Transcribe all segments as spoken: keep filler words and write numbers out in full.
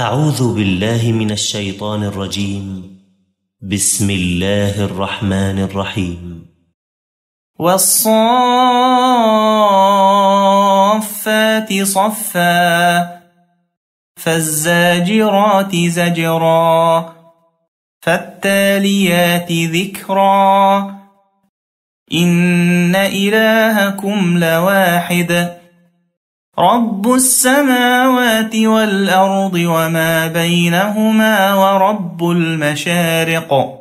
أعوذ بالله من الشيطان الرجيم. بسم الله الرحمن الرحيم. والصافات صفا فالزاجرات زجرا فالتاليات ذكرا إن إلهكم لواحد رب السماوات والأرض وما بينهما ورب المشارق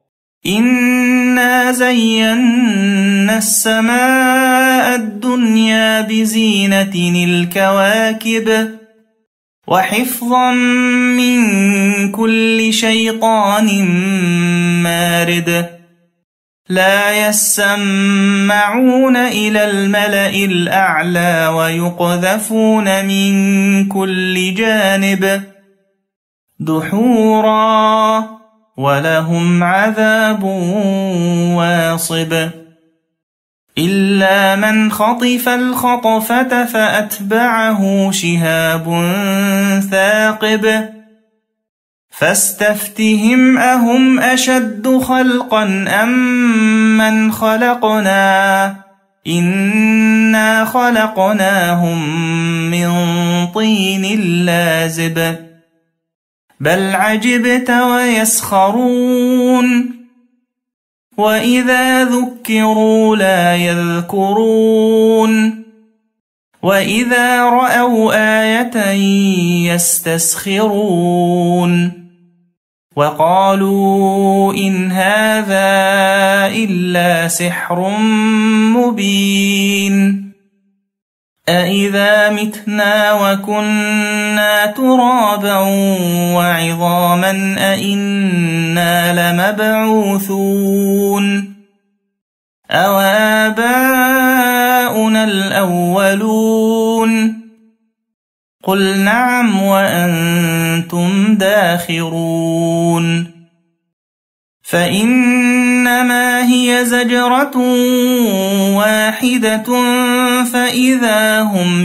إنا زينا السماء الدنيا بزينة الكواكب وحفظا من كل شيطان مارد لا يسمعون إلى الملأ الأعلى ويقذفون من كل جانب دحورا ولهم عذاب واصب إلا من خطف الخطفة فأتبعه شهاب ثاقب فاستفتهم أهم أشد خلقا أم من خلقنا إنا خلقناهم من طين لازب بل عجبت ويسخرون وإذا ذكروا لا يذكرون وإذا رأوا آية يستسخرون وقالوا إن هذا إلا سحر مبين أإذا متنا وكنا ترابا وعظاما أإنا لمبعوثون أوآباؤنا الأولون قل نعم وأنتم داخرون فإنما هي زجرة واحدة فإذا هم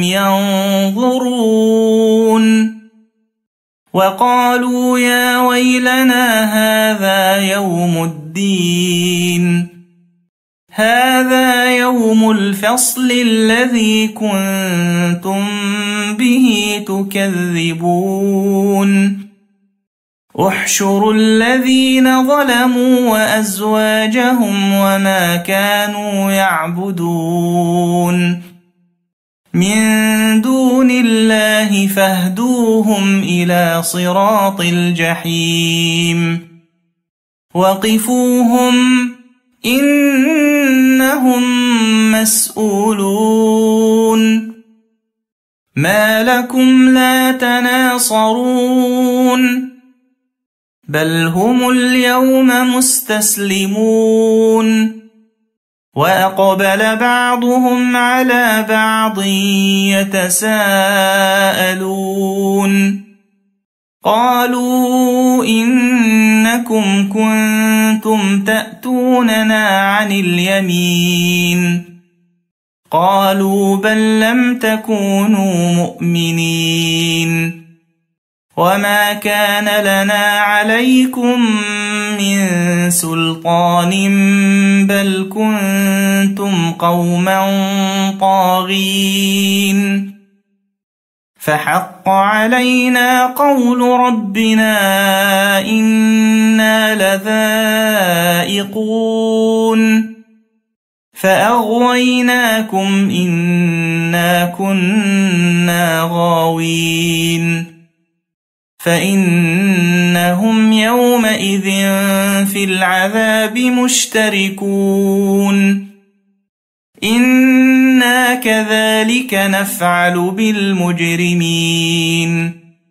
ينظرون وقالوا يا ويلنا هذا يوم الدين هذا يوم الفصل الذي كنتم به تكذبون احشروا الذين ظلموا وأزواجهم وما كانوا يعبدون من دون الله فاهدوهم إلى صراط الجحيم وقفوهم إنهم مسؤولون ما لكم لا تناصرون بل هم اليوم مستسلمون وأقبل بعضهم على بعض يتساءلون قالوا إنكم كنتم تأتوننا عن اليمين قالوا بل لم تكونوا مؤمنين وما كان لنا عليكم من سلطان بل كنتم قوما طاغين فحق علينا قول ربنا إنا لذائقون فأغويناكم إنا كنا غاوين فإنهم يومئذ في العذاب مشتركون إنا كذلك نفعل بالمجرمين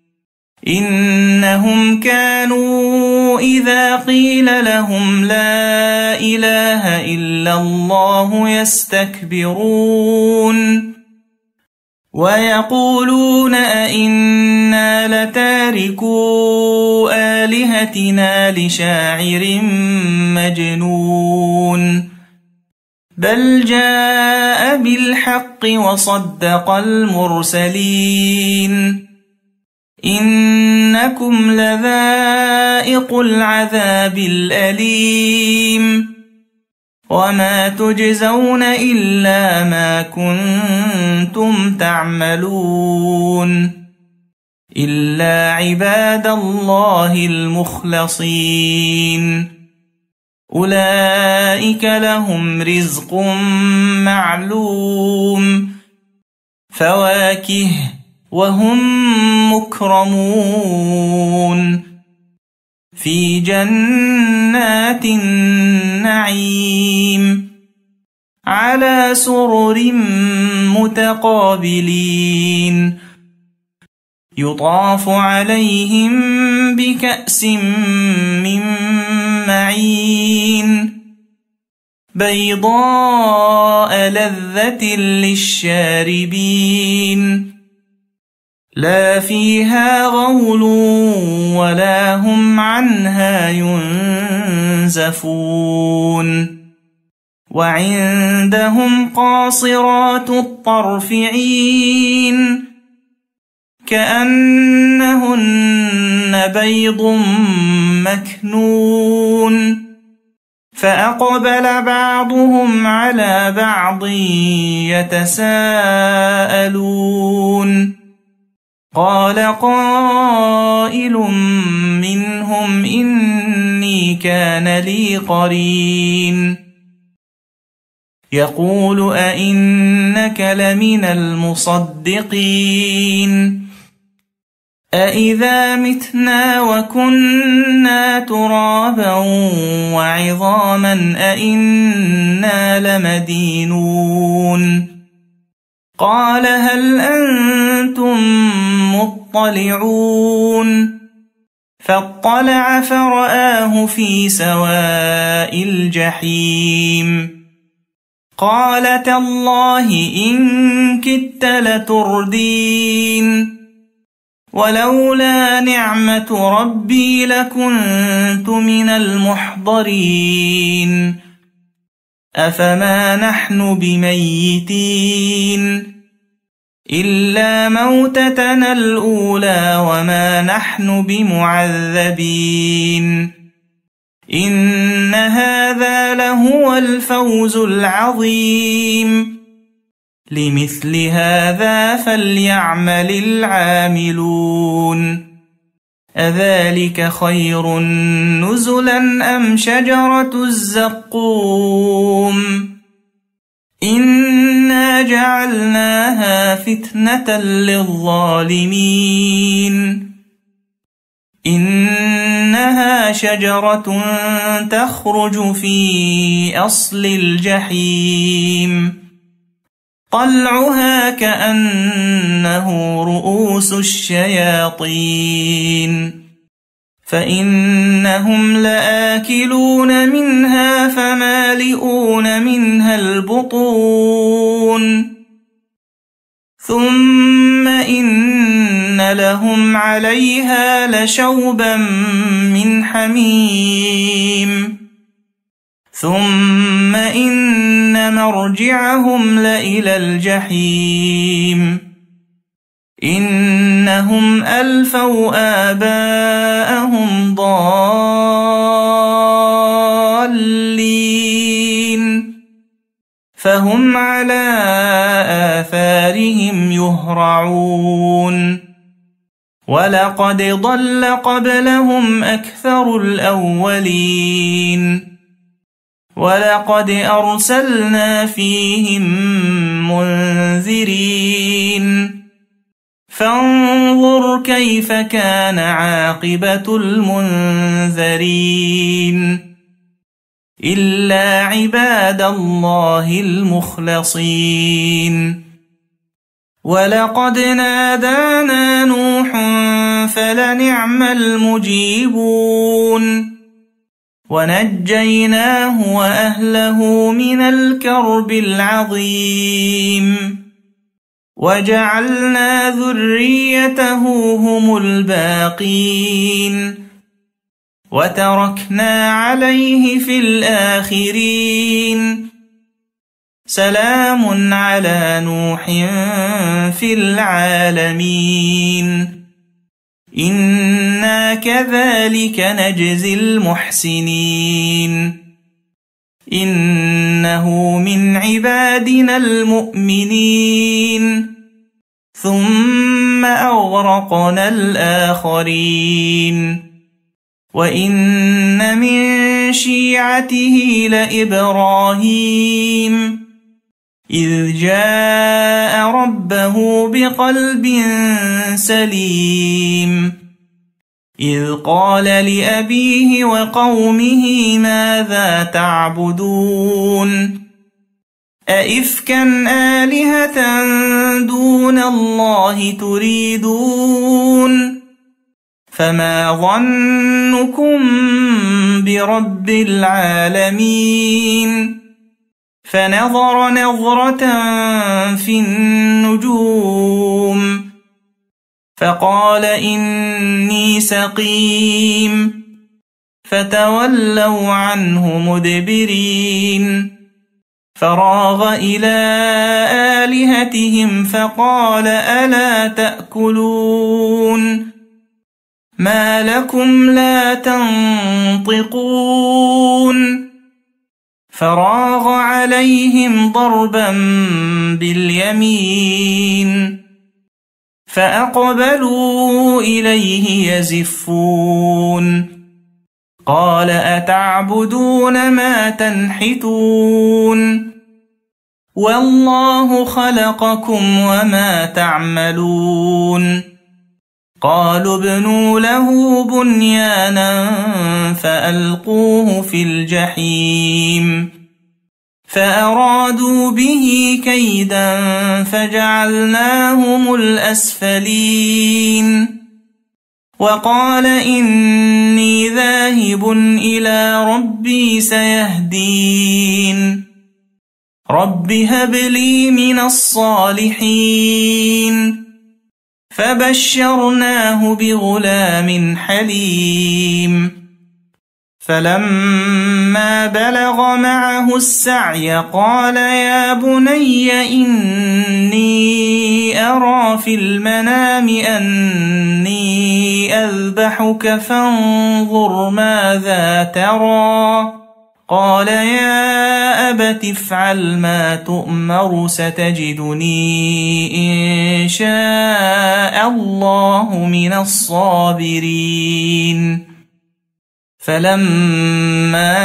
إنهم كانوا إذا قيل لهم لا إله إلا الله يستكبرون ويقولون أئنا لتاركو آلهتنا لشاعر مجنون بل جاء بالحق وصدق المرسلين إن إنكم لذائق العذاب الأليم وما تجزون إلا ما كنتم تعملون إلا عباد الله المخلصين أولئك لهم رزق معلوم فواكه وهم مكرمون في جنات النعيم على سرر متقابلين يطاف عليهم بكأس من معين بيضاء لذة للشاربين لا فيها غول ولا هم عنها ينزفون وعندهم قاصرات الطرف عين كأنهن بيض مكنون فأقبل بعضهم على بعض يتساءلون قال قائل منهم إني كان لي قرين يقول أئنك لمن المصدقين أإذا متنا وكنا ترابا وعظاما أئنا لمدينون قال هل أنتم مطلعون فاطلع فرآه في سواء الجحيم قال تالله إن كدت لتردين ولولا نعمة ربي لكنت من المحضرين أفما نحن بميتين إلا موتتنا الأولى وما نحن بمعذبين إن هذا لهو الفوز العظيم لمثل هذا فليعمل العاملون أذلك خير نزلا أم شجرة الزقوم إنا جعلناها فتنة للظالمين إنها شجرة تخرج في أصل الجحيم طلعها كأنه رؤوس الشياطين فإنهم لآكلون منها فمالئون منها البطون ثم إن لهم عليها لشوبا من حميم ثم إن مرجعهم لإلى الجحيم إنهم ألفوا آباءهم ضالين فهم على آثارهم يهرعون ولقد ضل قبلهم أكثر الأولين ولقد أرسلنا فيهم منذرين فانظر كيف كان عاقبة المنذرين إلا عباد الله المخلصين ولقد نادانا نوح فلنعم المجيبون ونجيناه وأهله من الكرب العظيم وجعلنا ذريته هم الباقين وتركنا عليه في الآخرين سلام على نوح في العالمين إنا كذلك نجزي المحسنين إنه من عبادنا المؤمنين ثم أغرقنا الآخرين وإن من شيعته لإبراهيم إذ جاء ربه بقلب سليم إذ قال لأبيه وقومه ماذا تعبدون أئفكا آلهة دون الله تريدون فما ظنكم برب العالمين فنظر نظرة في النجوم فقال إني سقيم فتولوا عنه مدبرين فراغ إلى آلهتهم فقال ألا تأكلون ما لكم لا تنطقون فراغ عليهم ضربا باليمين فأقبلوا إليه يزفون قال أتعبدون ما تنحتون والله خلقكم وما تعملون قالوا ابنوا له بنيانا فألقوه في الجحيم فأرادوا به كيدا فجعلناهم الأسفلين وقال إني ذاهب إلى ربي سيهدين رب هب لي من الصالحين فبشرناه بغلام حليم فلما بلغ معه السعي قال يا بني إني أرى في المنام أني أذبحك فانظر ماذا ترى قال يا أبت افعل ما تؤمر ستجدني إن شاء الله من الصابرين فلما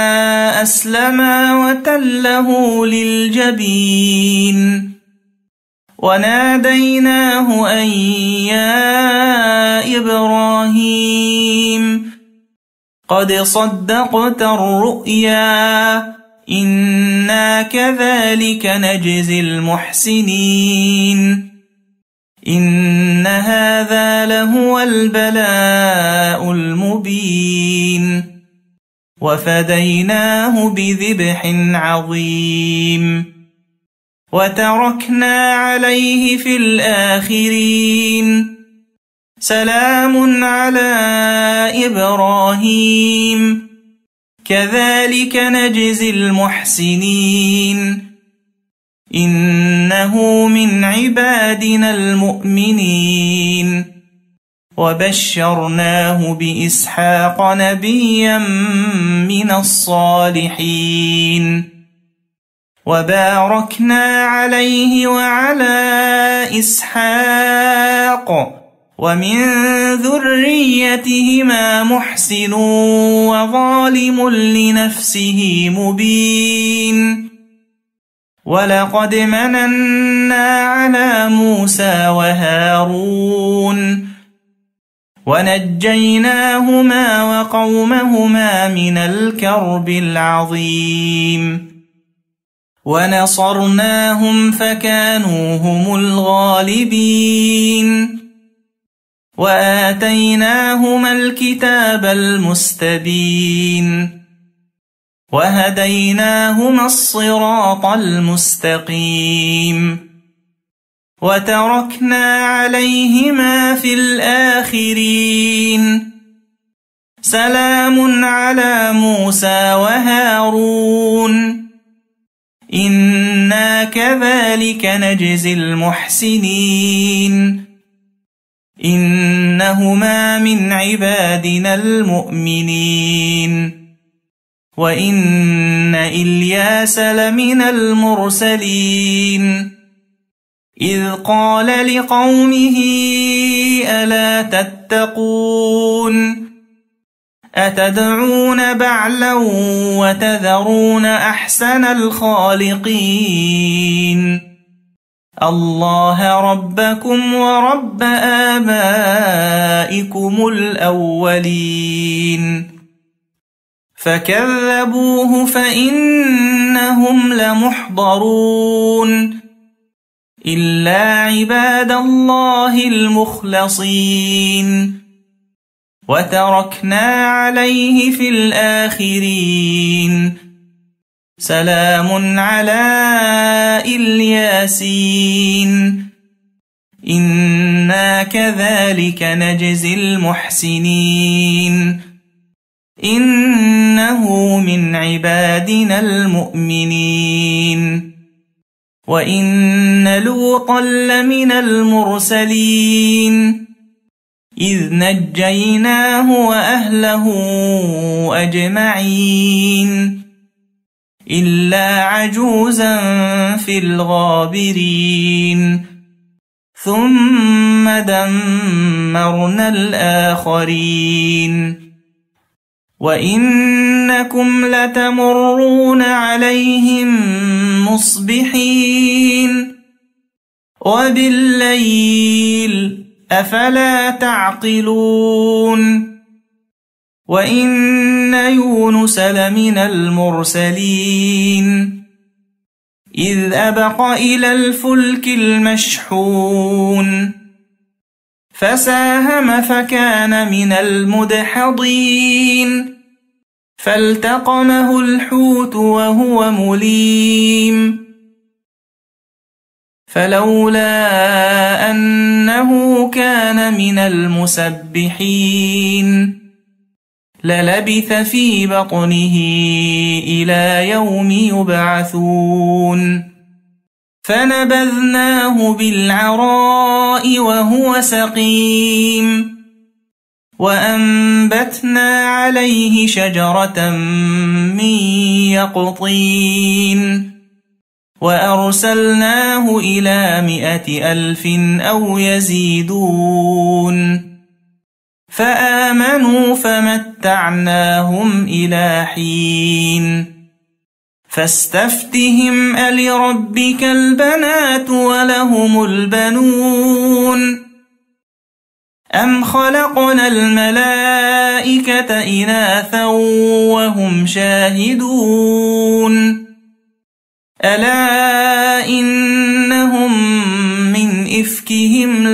أسلما وتله للجبين وناديناه أن يا إبراهيم قد صدقت الرؤيا إنا كذلك نجزي المحسنين إن هذا لهو البلاء المبين وفديناه بذبح عظيم وتركنا عليه في الآخرين سلام على إبراهيم كذلك نجزي المحسنين إنه من عبادنا المؤمنين وبشرناه بإسحاق نبيا من الصالحين وباركنا عليه وعلى إسحاق ومن ذريتهما محسن وظالم لنفسه مبين ولقد مننا على موسى وهارون ونجيناهما وقومهما من الكرب العظيم ونصرناهم فكانوا هم الغالبين وآتيناهما الكتاب المستبين وهديناهما الصراط المستقيم وتركنا عليهما في الآخرين سلام على موسى وهارون إنا كذلك نجزي المحسنين إن إنهما من عبادنا المؤمنين وإن إلياس لمن المرسلين إذ قال لقومه ألا تتقون أتدعون بعلا وتذرون أحسن الخالقين الله ربكم ورب آبائكم الأولين فكذبوه فإنهم لمحضرون إلا عباد الله المخلصين وتركنا عليه في الآخرين سلام على الياسين إنا كذلك نجزي المحسنين إنه من عبادنا المؤمنين وإن لوطا لمن المرسلين إذ نجيناه وأهله أجمعين إلا عجوزا في الغابرين ثم دمرنا الآخرين وإنكم لتمرون عليهم مصبحين وبالليل أفلا تعقلون وإن يونس لمن المرسلين إذ أبق إلى الفلك المشحون فساهم فكان من المدحضين فالتقمه الحوت وهو مليم فلولا أنه كان من المسبحين للبث في بطنه إلى يوم يبعثون فنبذناه بالعراء وهو سقيم وأنبتنا عليه شجرة من يقطين وأرسلناه إلى مائة ألف أو يزيدون فآمنوا فمتعناهم إلى حين فاستفتهم ألربك البنات ولهم البنون أم خلقنا الملائكة إناثا وهم شاهدون ألا إنهم من إفكهم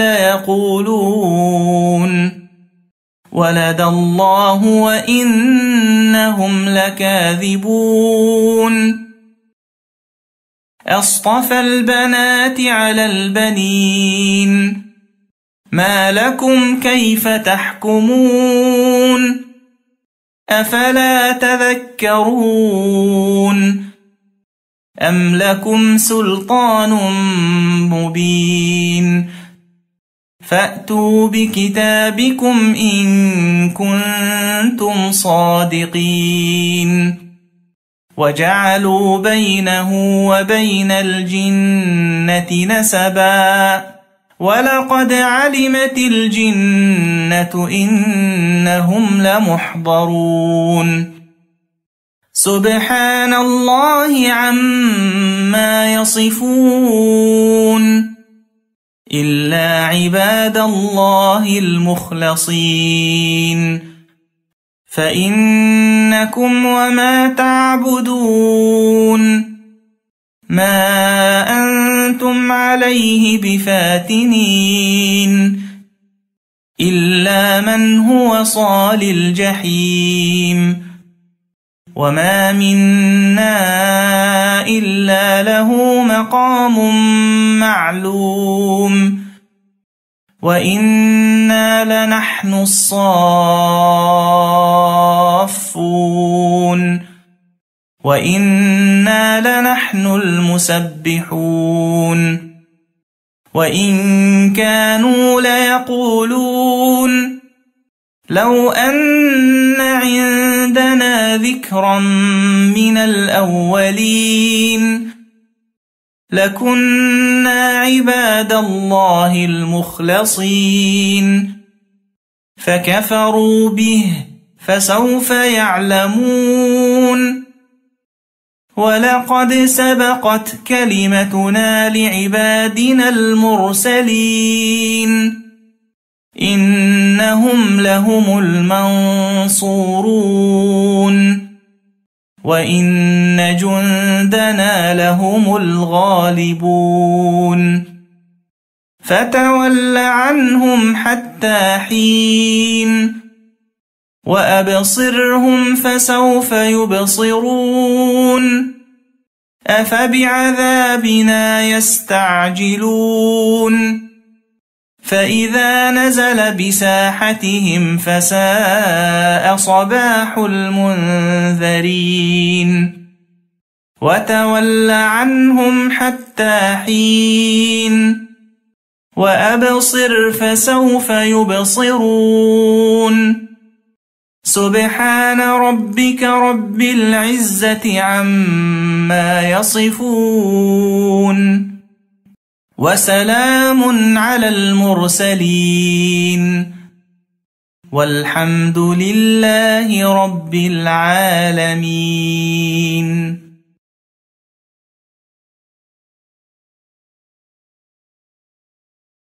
ليقولون ولد الله وإنهم لكاذبون أصطفى البنات على البنين ما لكم كيف تحكمون أفلا تذكرون أم لكم سلطان مبين فأتوا بكتابكم إن كنتم صادقين وجعلوا بينه وبين الجنة نسبا ولقد علمت الجنة إنهم لمحضرون سبحان الله عما يصفون إلا عباد الله المخلصين فإنكم وما تعبدون ما أنتم عليه بفاتنين إلا من هو صال الجحيم وما منا إلا له مقام معلوم وإنا لنحن الصافون وإنا لنحن المسبحون وإن كانوا ليقولون لو أن عندنا ذكرا من الأولين لكنا عباد الله المخلصين فكفروا به فسوف يعلمون ولقد سبقت كلمتنا لعبادنا المرسلين إنهم لهم المنصورون وإن جندنا لهم الغالبون فتول عنهم حتى حين وأبصرهم فسوف يبصرون أفبعذابنا يستعجلون فإذا نزل بساحتهم فساء صباح المنذرين وتول عنهم حتى حين وأبصر فسوف يبصرون سبحان ربك رب العزة عما يصفون وسلام على المرسلين والحمد لله رب العالمين.